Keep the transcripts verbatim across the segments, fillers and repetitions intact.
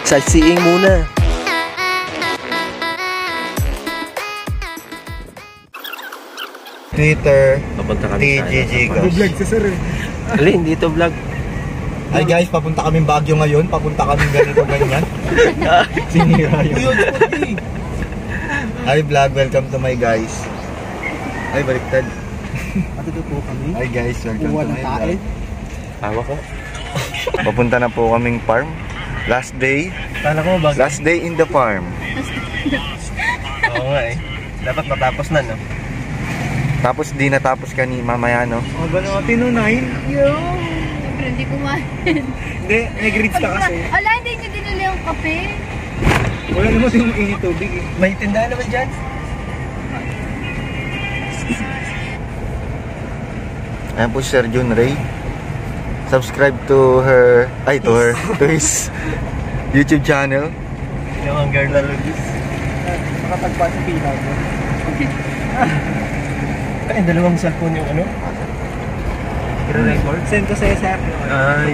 Sightseeing muna. Twitter, Papunta kami T G G sa vlog si sir eh. Alin, dito vlog. Ay guys, papunta kaming Baguio ngayon. Papunta kaming ganito ganyan. Sinira yun. Hi vlog, welcome to my guys. Ay, baliktad. Patuto po kami. Hi guys, welcome to my vlog. Tawa ko. Papunta na po kaming farm. Last day. Kala ko ba? Last day in the farm. Oo nga eh. Dapat matapos na, no? Tapos di natapos ka ni mamaya, no? O ba naman tinunahin? Yo! Siyempre hindi kumain. Hindi, nag-reach ka kasi. Ala, hindi nyo dinuli yung kape. Wala naman yung init tubig eh. May tindahan naman dyan. Ayan po si Sir Jun Ray. Subscribe to her, ay to her, to his YouTube channel. Yung ang girl na lugis. Makatagpa sa pila ko. Ay, dalawang cellphone yung ano? I-record? Send ko sa'yo sir. Ay.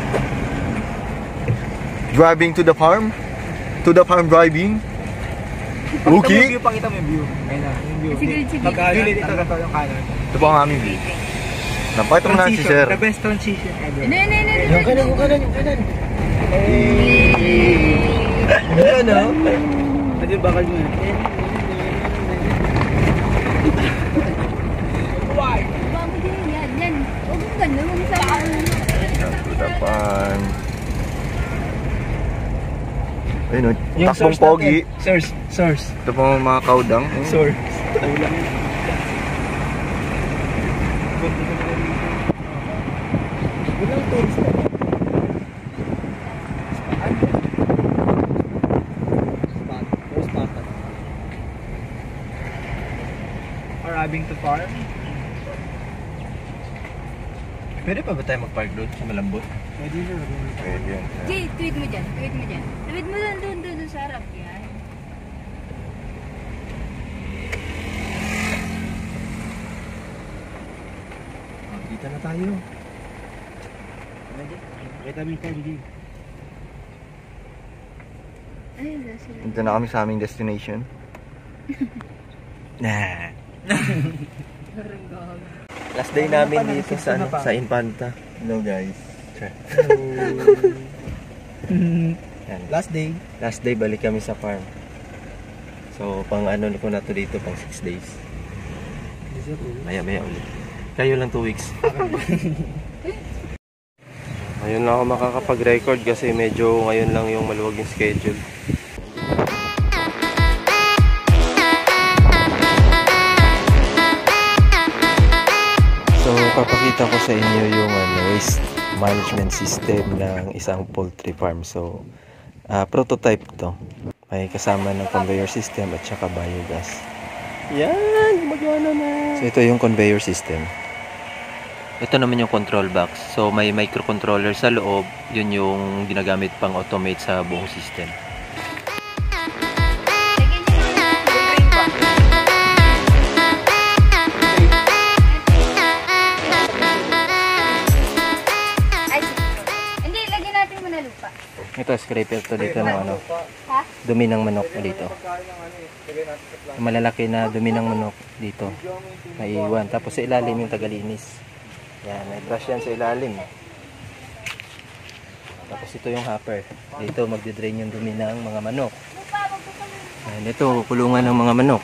Driving to the farm. To the farm driving. Okay. Pakita mo yung view. Ayun na, yung view. Sige, sige. Magkanan, dito ito yung kanan. Ito po ang aming view. Napakita mo na si Sir. The best transition ever. Hindi, hindi, hindi. Yung kanan, yung kanan, yung kanan. Yung ano? Ano yung bakal mo yun? Why? Bamo din yan, yan. Huwag mong gano'n, huwag sa ano. To the farm. Ayun o, Yung takbong source pogi. natin. Source, source. Ito po mga kaudang. Source. Walang tourist na. Arriving to farm. Pwede pa ba tayo mag-park doon sa malambot? Pwede na. Pwede yan. Jay, tweet mo dyan, tweet mo dyan. Tweet mo dyan, doon, doon, doon sa harap. Yan. Kita na tayo. Kita mo yung candy. Ay, nasa lang. Ito na kami sa aming destination. Nah. Last day namin dito sa ano, sa Infanta. Hello guys. Yan. Last day. Last day balik kami sa farm. So pang ano ko na to dito pang six days. Maya maya ulit. Kayo lang two weeks. Ngayon lang ako makakapag-record kasi medyo ngayon lang yung maluwag yung schedule. So papakita ko sa inyo yung ano, waste management system ng isang poultry farm. So uh, prototype to. May kasama ng conveyor system at saka biogas. Yan, gumagana na. So ito yung conveyor system. Ito naman yung control box. So may microcontroller sa loob. Yun yung ginagamit pang automate sa buong system. Hindi, lagyan natin mo na lupa. Ito, scraper to dito ng ano, Ha? dumi ng manok dito. Malalaki na dumi ng manok dito. Maiiwan. Tapos sa ilalim yung tagalinis. Yan, may brush yan sa ilalim. Tapos ito yung hopper. Dito magdi-drain yung dumi ng mga manok. Yan, ito kulungan ng mga manok.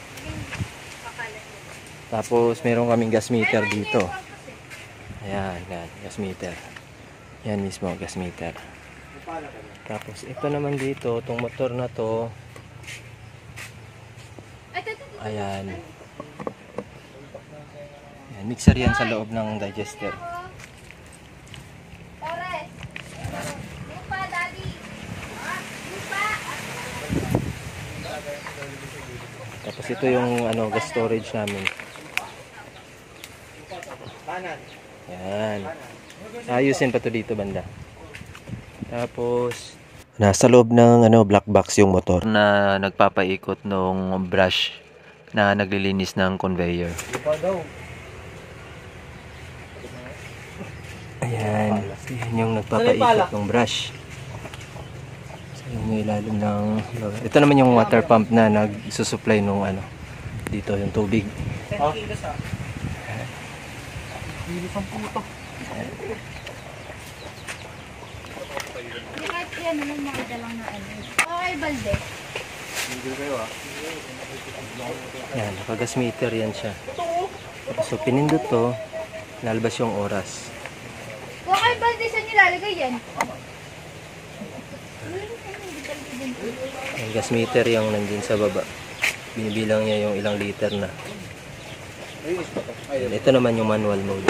Tapos meron kaming gas meter dito. Ayan, yan, gas meter. Yan mismo, gas meter. Tapos ito naman dito, itong motor na to. Ayan. Ayan, mixer yan sa loob ng digester. Torres. Lupa, daddy. Lupa. Tapos ito yung ano, gas storage namin. Ayan. Ayusin pa to dito banda. Tapos nasa loob ng ano, black box yung motor na nagpapaikot ng brush na naglilinis ng conveyor. Ayan, yan yung nagpapaikot ng brush. So yung ilalim ng ito naman yung water pump na nagsusupply nung ano dito yung tubig. ten kilos ah. Kilos ang puto. Hindi kahit yan, alam mo kita lang na ano. Okay, balde. Yan, nakagas meter yan siya. So pinindot to, nalabas yung oras. Okay, balde, saan nilalagay yan? Yung gas meter yung nandun sa baba. Binibilang niya yung ilang liter na. Ito naman yung manual mode.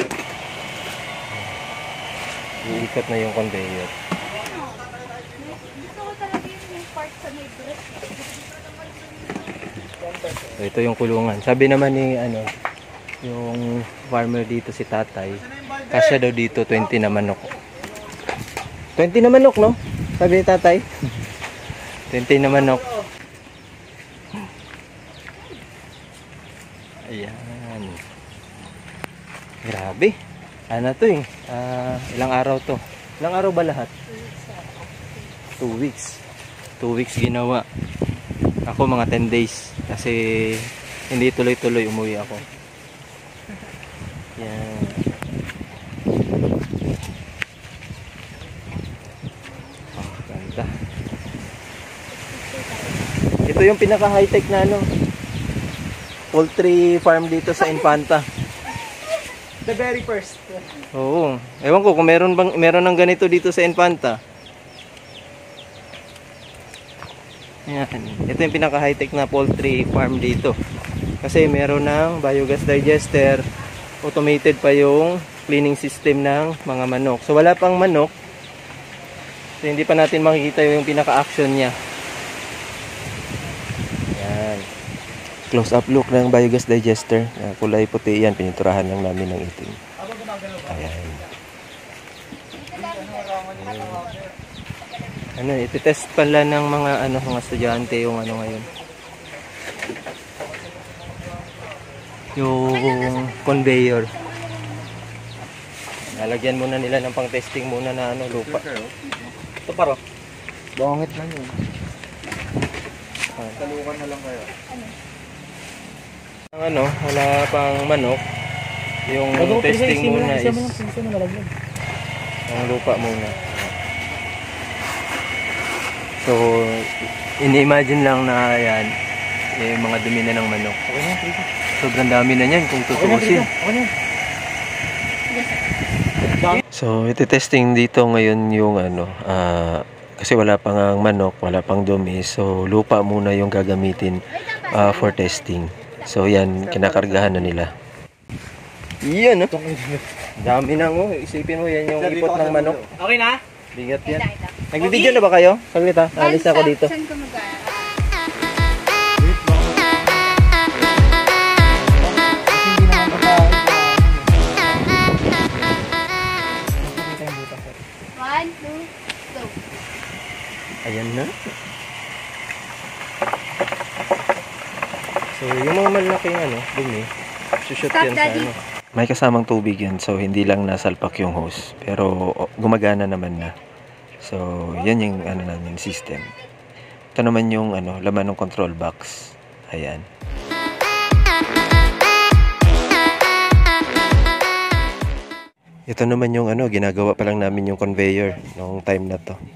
Iikot na yung conveyor. Gusto ko talaga yung part sa may breast. So, ito yung kulungan. Sabi naman ni ano, yung farmer dito si tatay, kasya daw dito twenty na manok. twenty na manok, no? Sabi ni tatay. twenty na manok. Ayan. Grabe. Ano to eh? Uh, ilang araw to? Ilang araw ba lahat? Two weeks. Two weeks ginawa. Ako mga ten days. Kasi hindi tuloy-tuloy umuwi ako. Yan. Oh, ganda. Ito yung pinaka high-tech na ano, poultry farm dito sa Infanta. The very first. Oo. Ewan ko kung meron bang meron ng ganito dito sa Infanta. Yan. Ito yung pinaka high-tech na poultry farm dito. Kasi meron ng biogas digester, automated pa yung cleaning system ng mga manok. So wala pang manok. So hindi pa natin makikita yung pinaka-action niya. Yan. Close up look ng biogas digester. Uh, kulay puti yan. Pininturahan lang namin ng itim. Ayan. Ano, ititest pala ng mga ano mga estudyante yung ano ngayon. Yung conveyor. Nalagyan muna nila ng pang-testing muna na ano lupa. Ito paro. Bongit lang yun. Ah. Talukan na lang kayo. Ang ano, wala pang manok. Yung testing muna is ang lupa muna. So, ini-imagine lang na yan, eh, mga dumi na ng manok. Sobrang dami na yan kung tutuusin. So, iti-testing dito ngayon yung ano, uh, kasi wala pang ang manok, wala pang dumi. So, lupa muna yung gagamitin uh, for testing. So, yan, kinakargahan na nila. Yan, no? Dami na ngo. Isipin mo, yan yung ipot ng manok. Okay na? Bigat yan. Nagbibideo na ba kayo? Saglit ha, alis ako dito. Saan ka mag-aaral? One, two, go. Ayan na. So, yung mga malaking ano, dumi, sushoot Stop, yan sa Daddy. ano. May kasamang tubig yan, so hindi lang nasalpak yung hose. Pero oh, gumagana naman na. So, yan yung ano namin, system. Ito naman yung ano, laman ng control box. Ayan. Ito naman yung ano, ginagawa pa lang namin yung conveyor noong time na to.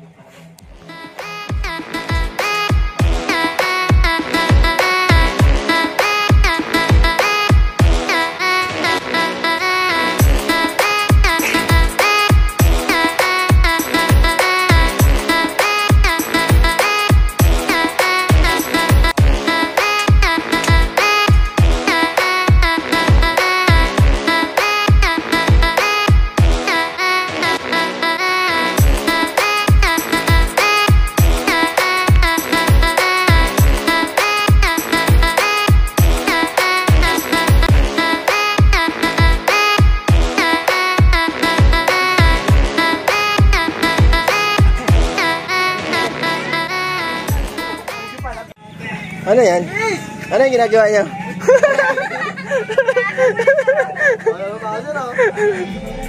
Ano yan? Ano yung ginagawa niyo? Ano ba? Ano?